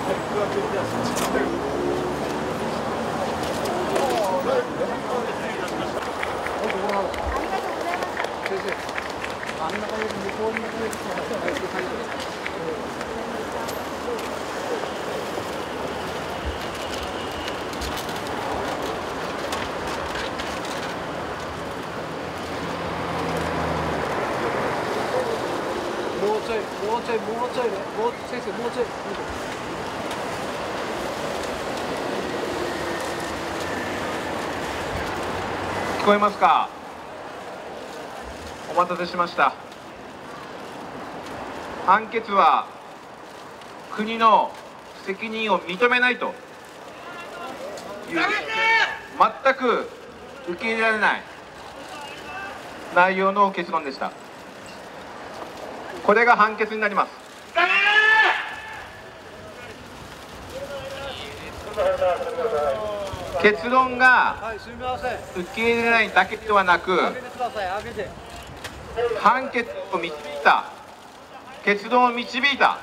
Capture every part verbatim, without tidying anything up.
もうちょい、もうちょい、もうちょいね、もう先生、もうちょい。 聞こえますか。お待たせしました。判決は国の責任を認めないという全く受け入れられない内容の結論でした。これが判決になります。結論が受け入れないだけではなく、判決を導いた、結論を導いた、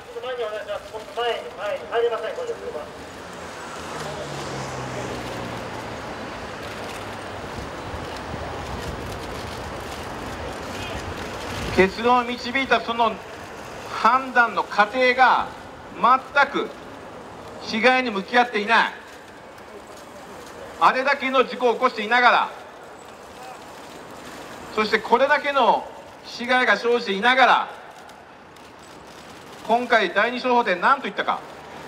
結論を導いたその判断の過程が全く被害に向き合っていない、あれだけの事故を起こしていながら、そしてこれだけの被害が生じていながら、今回だいに小法で何と言ったか、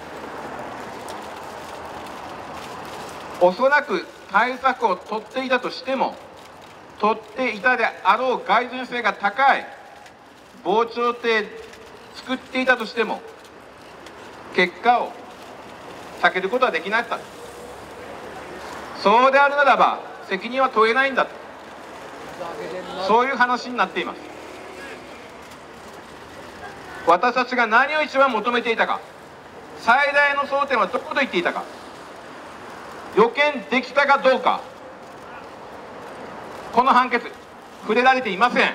おそらく対策を取っていたとしても、取っていたであろう害獣性が高い防潮堤作っていたとしても、結果を避けることはできなかった。そうであるならば責任は問えないんだと、そういう話になっています。私たちが何を一番求めていたか、最大の争点はどこと言っていたか、予見できたかどうか、この判決触れられていません。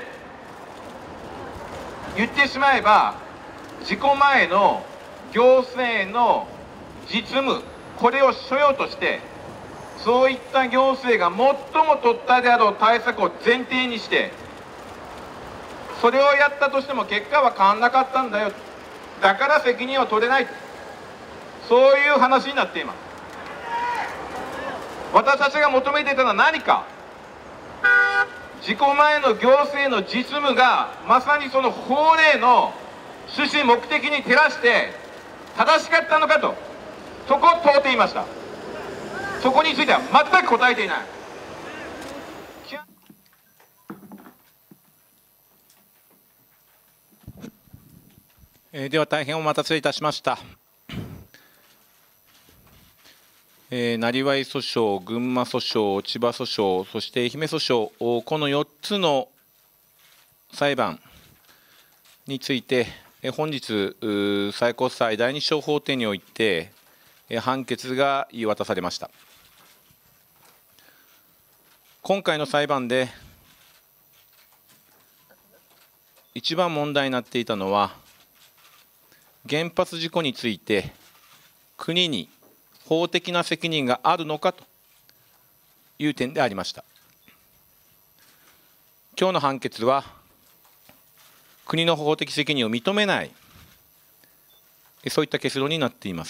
言ってしまえば事故前の行政の実務、これを所要として、そういった行政が最も取ったであろう対策を前提にして、それをやったとしても結果は変わらなかったんだよ、だから責任を取れない、そういう話になっています。私たちが求めていたのは何か、事故前の行政の実務がまさにその法令の趣旨目的に照らして正しかったのかと、そこを問うていました。そこについては全く答えていない。 えー、では大変お待たせいたしました。えー、なりわい訴訟、群馬訴訟、千葉訴訟、そして愛媛訴訟、このよっつの裁判について、本日、最高裁だいに小法廷において、判決が言い渡されました。今回の裁判で、一番問題になっていたのは、原発事故について、国に法的な責任があるのかという点でありました。今日の判決は、国の法的責任を認めない、そういった結論になっています。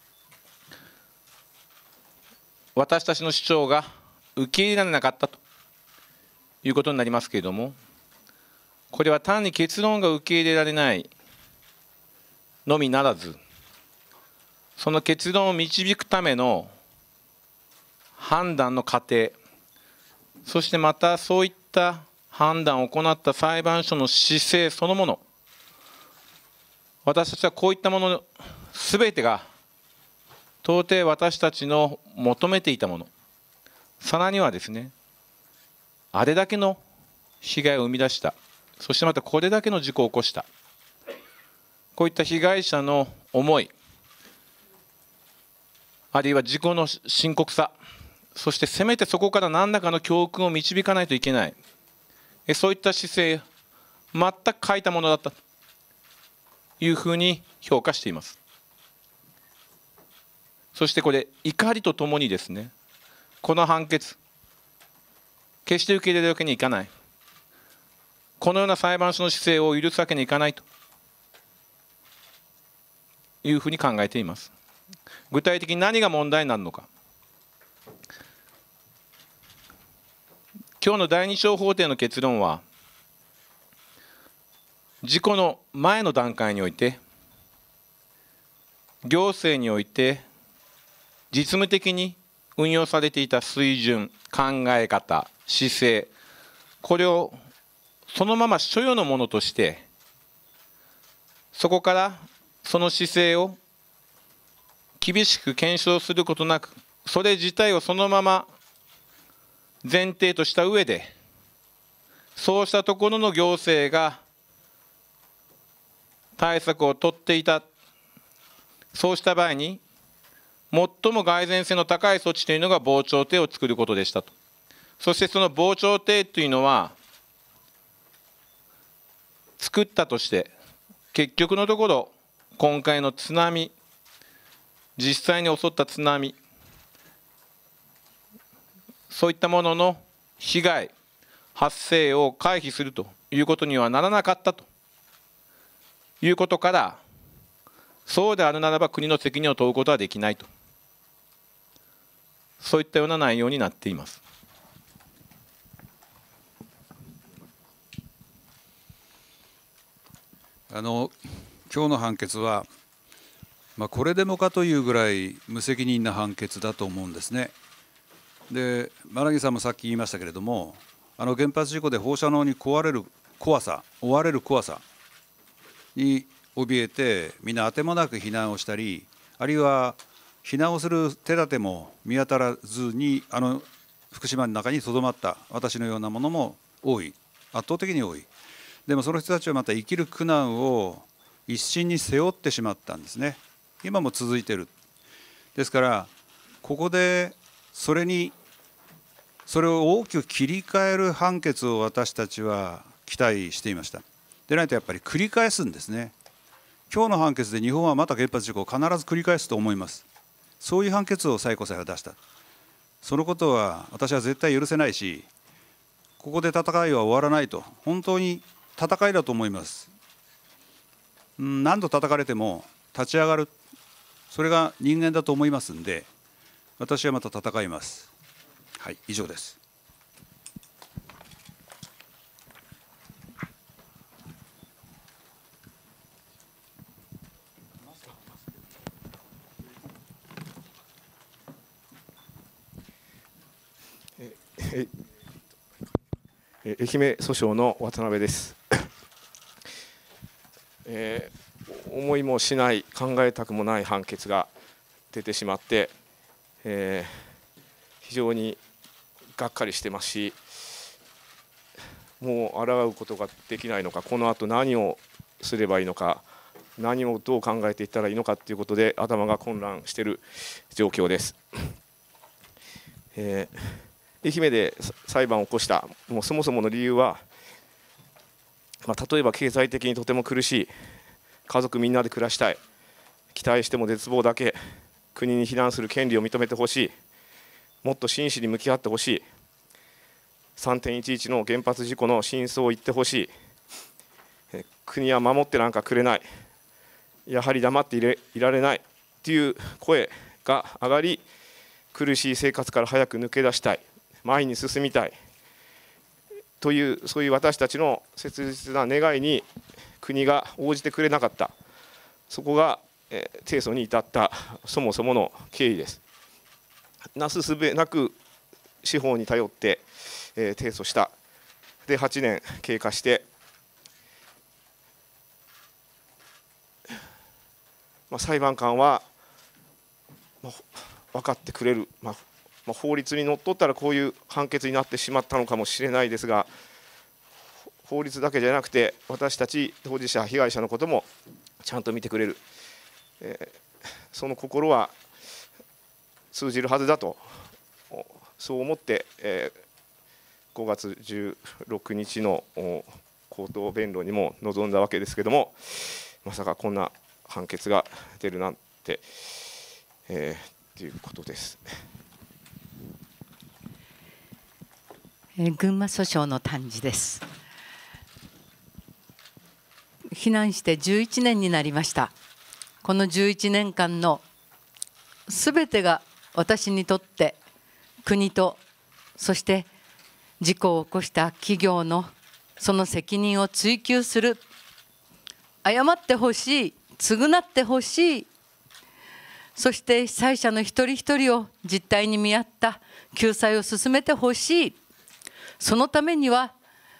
私たちの主張が受け入れられなかったということになりますけれども、これは単に結論が受け入れられないのみならず、その結論を導くための判断の過程、そしてまたそういった判断を行った裁判所の姿勢そのもの、私たちはこういったものすべてが到底私たちの求めていたもの、さらにはですね、あれだけの被害を生み出した、そしてまたこれだけの事故を起こした、こういった被害者の思い、あるいは事故の深刻さ、そしてせめてそこから何らかの教訓を導かないといけない、そういった姿勢、全く欠いたものだったというふうに評価しています。 そしてこれ怒りとともにですね、この判決決して受け入れるわけにいかない、このような裁判所の姿勢を許すわけにいかないというふうに考えています。具体的に何が問題になるのか。今日の第二小法廷の結論は、事故の前の段階において、行政において実務的に運用されていた水準、考え方、姿勢、これをそのまま所有のものとして、そこからその姿勢を厳しく検証することなく、それ自体をそのまま前提とした上で、そうしたところの行政が対策を取っていた、そうした場合に最も蓋然性の高い措置というのが防潮堤を作ることでしたと。そしてその防潮堤というのは、作ったとして結局のところ今回の津波、実際に襲った津波、そういったものの被害発生を回避するということにはならなかったということから、そうであるならば国の責任を問うことはできないと、そういったような内容になっています。 あの今日の判決は、まあ、これでもかというぐらい無責任な判決だと思うんですね。で、馬奈木さんもさっき言いましたけれども、あの原発事故で放射能に壊れる怖さ、追われる怖さに怯えて、みんなあてもなく避難をしたり、あるいは避難をする手立ても見当たらずに、あの福島の中にとどまった私のようなものも多い、圧倒的に多い。でもその人たちはまた生きる苦難を一身に背負ってしまったんですね。今も続いている。ですからここでそれにそれを大きく切り替える判決を私たちは期待していました。でないとやっぱり繰り返すんですね。今日の判決で日本はまた原発事故を必ず繰り返すと思います。そういう判決を最高裁は出した。そのことは私は絶対許せないし、ここで戦いは終わらないと、本当に戦いだと思います。何度叩かれても立ち上がる、それが人間だと思いますんで、私はまた戦います。はい、以上です。 え愛媛訴訟の渡辺です。えー、思いもしない、考えたくもない判決が出てしまって、えー、非常にがっかりしてますし、もう抗うことができないのか、このあと何をすればいいのか、何をどう考えていったらいいのかということで頭が混乱している状況です。えー愛媛で裁判を起こしたもうそもそもの理由は、まあ、例えば経済的にとても苦しい、家族みんなで暮らしたい、期待しても絶望だけ、国に避難する権利を認めてほしい、もっと真摯に向き合ってほしい、さんてんいちいちの原発事故の真相を言ってほしい、国は守ってなんかくれない、やはり黙っていれいられないという声が上がり、苦しい生活から早く抜け出したい、前に進みたいという、そういう私たちの切実な願いに国が応じてくれなかった、そこが、えー、提訴に至ったそもそもの経緯です。なすすべなく司法に頼って、えー、提訴した。ではちねん経過して、まあ、裁判官は、まあ、分かってくれる、まあ法律にのっとったらこういう判決になってしまったのかもしれないですが、法律だけじゃなくて私たち当事者被害者のこともちゃんと見てくれる、えー、その心は通じるはずだと、そう思って、えー、ごがつじゅうろくにちの口頭弁論にも臨んだわけですけれども、まさかこんな判決が出るなんて、えーということです。 えー、群馬訴訟の丹治です。避難してじゅういちねんになりました。このじゅういちねんかんのすべてが私にとって国と、そして事故を起こした企業のその責任を追及する、謝ってほしい、償ってほしい、そして被災者の一人一人を実態に見合った救済を進めてほしい。そのためには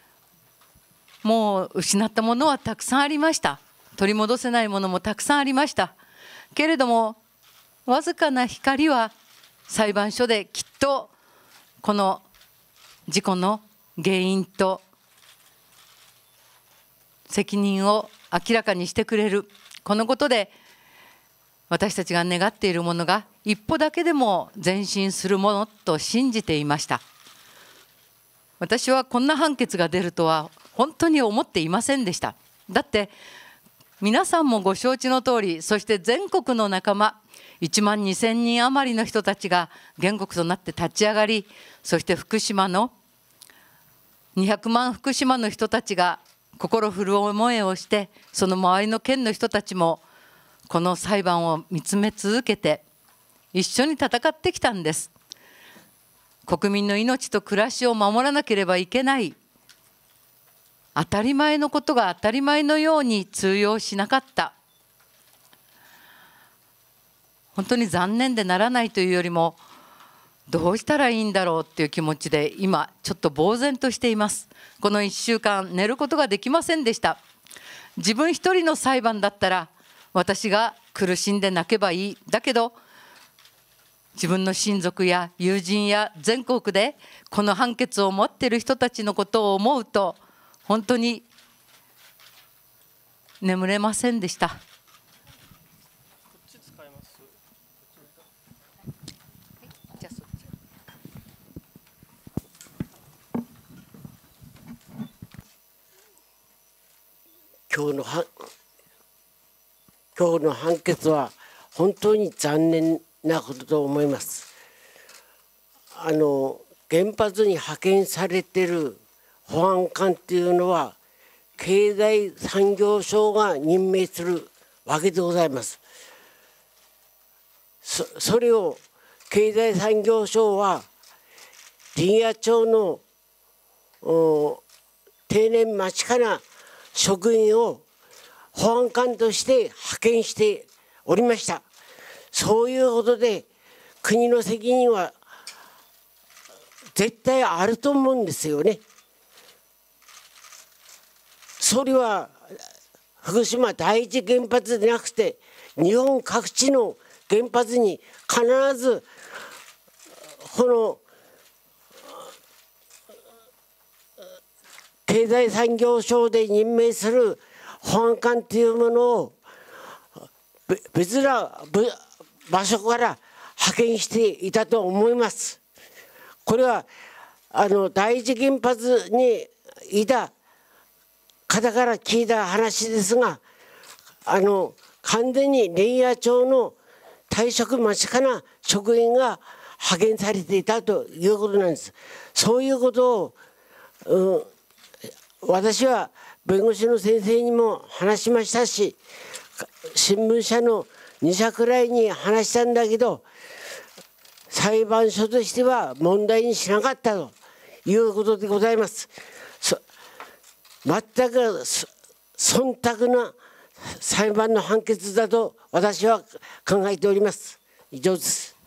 もう失ったものはたくさんありました。取り戻せないものもたくさんありました。けれどもわずかな光は裁判所できっとこの事故の原因と責任を明らかにしてくれる。このことで私たちが願っているものが一歩だけでも前進するものと信じていました。私はこんな判決が出るとは本当に思っていませんでした。だって皆さんもご承知の通り、そして全国の仲間いちまんにせんにん余りの人たちが原告となって立ち上がり、そして福島のにひゃくまん福島の人たちが心震う思いをして、その周りの県の人たちもこの裁判を見つめ続けて一緒に戦ってきたんです。国民の命と暮らしを守らなければいけない、当たり前のことが当たり前のように通用しなかった。本当に残念でならないというよりも、どうしたらいいんだろうっていう気持ちで今ちょっと呆然としています。このいっしゅうかん寝ることができませんでした。自分一人の裁判だったら私が苦しんで泣けばいい。だけど自分の親族や友人や全国でこの判決を持っている人たちのことを思うと本当に眠れませんでした。 今日のは今日の判決は本当に残念なことと思います。あの原発に派遣されている保安官っていうのは経済産業省が任命するわけでございます。そ, それを経済産業省は林野庁の定年間近な職員を保安官として派遣しておりました。そういうことで国の責任は絶対あると思うんですよね。それは福島第一原発でなくて日本各地の原発に必ずこの経済産業省で任命する保安官というものを別な場所から派遣していたと思います。これはあの第一原発にいた方から聞いた話ですが、あの完全に林野庁の退職間近な職員が派遣されていたということなんです。そういうことを、うん、私は弁護士の先生にも話しましたし、新聞社のに社くらいに話したんだけど、裁判所としては問題にしなかったということでございます。全く忖度な裁判の判決だと私は考えております。以上です。